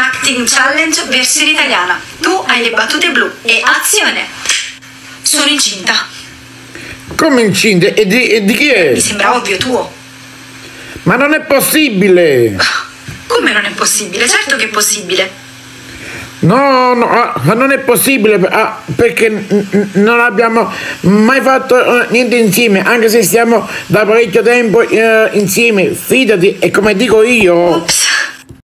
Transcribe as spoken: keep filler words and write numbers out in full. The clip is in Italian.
Acting challenge versione italiana. Tu hai le battute blu e azione. Sono incinta. Come incinta? E di, e di chi è? Mi sembra ovvio, tuo. Ma non è possibile. Come non è possibile? Certo che è possibile. No, no, ah, non è possibile, ah, perché non abbiamo mai fatto uh, niente insieme, anche se stiamo da parecchio tempo uh, insieme, fidati, e come dico io... Ops.